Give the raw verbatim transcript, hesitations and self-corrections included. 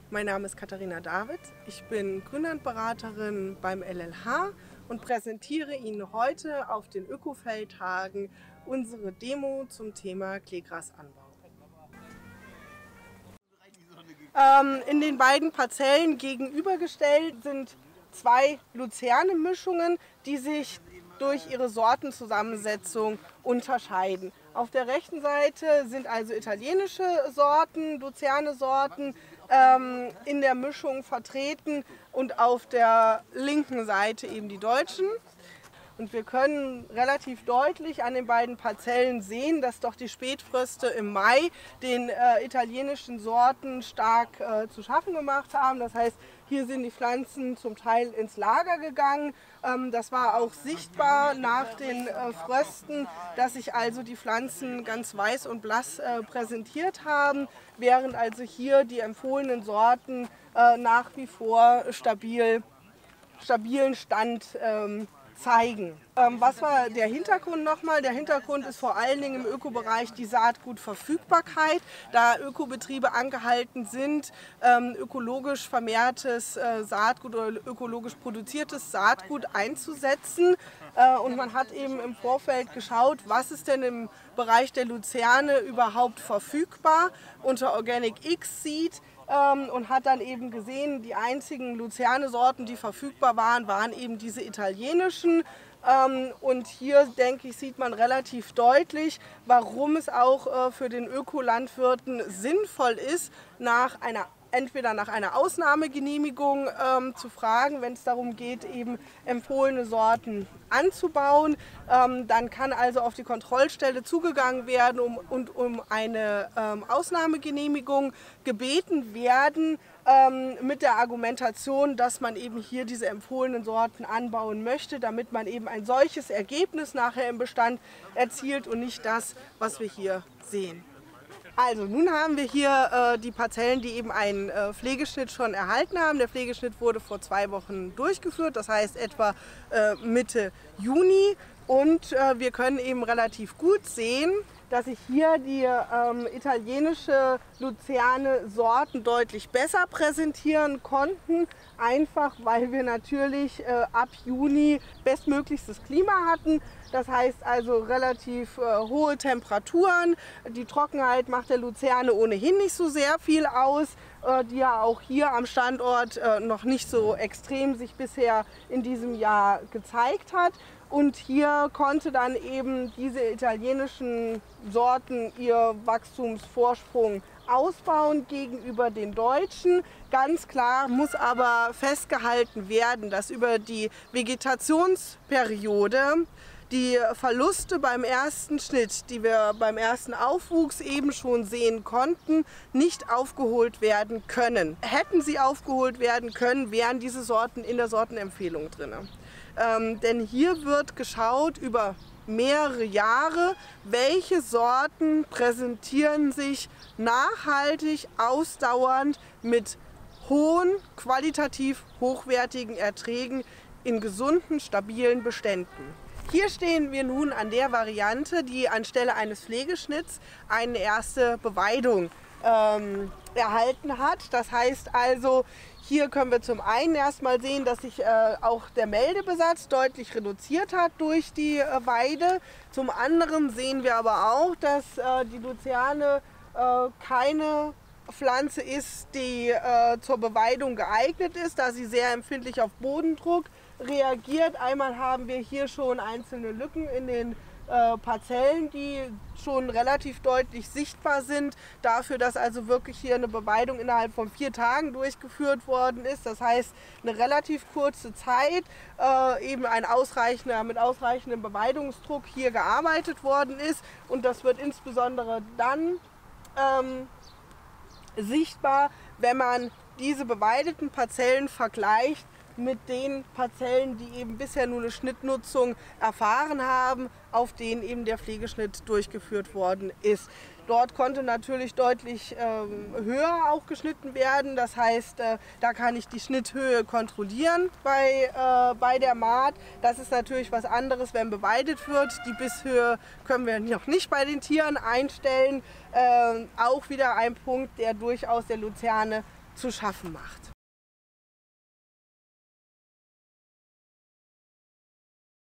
Mein Name ist Katharina David, ich bin Grünlandberaterin beim L L H und präsentiere Ihnen heute auf den Öko-Feldtagen unsere Demo zum Thema Kleegrasanbau. Ähm, in den beiden Parzellen gegenübergestellt sind zwei Luzerne-Mischungen, die sich durch ihre Sortenzusammensetzung unterscheiden. Auf der rechten Seite sind also italienische Sorten, Luzerne-Sorten, ähm, in der Mischung vertreten und auf der linken Seite eben die deutschen. Und wir können relativ deutlich an den beiden Parzellen sehen, dass doch die Spätfröste im Mai den äh, italienischen Sorten stark äh, zu schaffen gemacht haben. Das heißt, hier sind die Pflanzen zum Teil ins Lager gegangen. Ähm, das war auch sichtbar nach den äh, Frösten, dass sich also die Pflanzen ganz weiß und blass äh, präsentiert haben, während also hier die empfohlenen Sorten äh, nach wie vor stabil, stabilen Stand ähm, zeigen. Ähm, was war der Hintergrund nochmal? Der Hintergrund ist vor allen Dingen im Ökobereich die Saatgutverfügbarkeit, da Ökobetriebe angehalten sind, ähm, ökologisch vermehrtes äh, Saatgut oder ökologisch produziertes Saatgut einzusetzen. Äh, und man hat eben im Vorfeld geschaut, was ist denn im Bereich der Luzerne überhaupt verfügbar unter Organic X Seed. Und hat dann eben gesehen, die einzigen Luzerne-Sorten, die verfügbar waren, waren eben diese italienischen. Und hier, denke ich, sieht man relativ deutlich, warum es auch für den Ökolandwirten sinnvoll ist, nach einer entweder nach einer Ausnahmegenehmigung ähm, zu fragen, wenn es darum geht, eben empfohlene Sorten anzubauen. Ähm, dann kann also auf die Kontrollstelle zugegangen werden um, und um eine ähm, Ausnahmegenehmigung gebeten werden, ähm, mit der Argumentation, dass man eben hier diese empfohlenen Sorten anbauen möchte, damit man eben ein solches Ergebnis nachher im Bestand erzielt und nicht das, was wir hier sehen. Also nun haben wir hier äh, die Parzellen, die eben einen äh, Pflegeschnitt schon erhalten haben. Der Pflegeschnitt wurde vor zwei Wochen durchgeführt, das heißt etwa äh, Mitte Juni. Und äh, wir können eben relativ gut sehen, dass sich hier die ähm, italienische Luzerne-Sorten deutlich besser präsentieren konnten. Einfach weil wir natürlich äh, ab Juni bestmöglichstes Klima hatten. Das heißt also relativ äh, hohe Temperaturen. Die Trockenheit macht der Luzerne ohnehin nicht so sehr viel aus, äh, die ja auch hier am Standort äh, noch nicht so extrem sich bisher in diesem Jahr gezeigt hat. Und hier konnte dann eben diese italienischen Sorten ihr Wachstumsvorsprung ausbauen gegenüber den deutschen. Ganz klar muss aber festgehalten werden, dass über die Vegetationsperiode die Verluste beim ersten Schnitt, die wir beim ersten Aufwuchs eben schon sehen konnten, nicht aufgeholt werden können. Hätten sie aufgeholt werden können, wären diese Sorten in der Sortenempfehlung drin. Ähm, denn hier wird geschaut über mehrere Jahre, welche Sorten präsentieren sich nachhaltig, ausdauernd mit hohen, qualitativ hochwertigen Erträgen in gesunden, stabilen Beständen. Hier stehen wir nun an der Variante, die anstelle eines Pflegeschnitts eine erste Beweidung ähm, erhalten hat. Das heißt also, hier können wir zum einen erstmal sehen, dass sich äh, auch der Meldebesatz deutlich reduziert hat durch die äh, Weide. Zum anderen sehen wir aber auch, dass äh, die Luzerne äh, keine Pflanze ist, die äh, zur Beweidung geeignet ist, da sie sehr empfindlich auf Bodendruck reagiert. Einmal haben wir hier schon einzelne Lücken in den äh, Parzellen, die schon relativ deutlich sichtbar sind, dafür, dass also wirklich hier eine Beweidung innerhalb von vier Tagen durchgeführt worden ist. Das heißt, eine relativ kurze Zeit, äh, eben ein ausreichender, mit ausreichendem Beweidungsdruck hier gearbeitet worden ist. Und das wird insbesondere dann ähm, sichtbar, wenn man diese beweideten Parzellen vergleicht mit den Parzellen, die eben bisher nur eine Schnittnutzung erfahren haben, auf denen eben der Pflegeschnitt durchgeführt worden ist. Dort konnte natürlich deutlich ähm, höher auch geschnitten werden. Das heißt, äh, da kann ich die Schnitthöhe kontrollieren bei, äh, bei der Maat. Das ist natürlich was anderes, wenn beweidet wird. Die Bisshöhe können wir noch nicht bei den Tieren einstellen. Äh, auch wieder ein Punkt, der durchaus der Luzerne zu schaffen macht.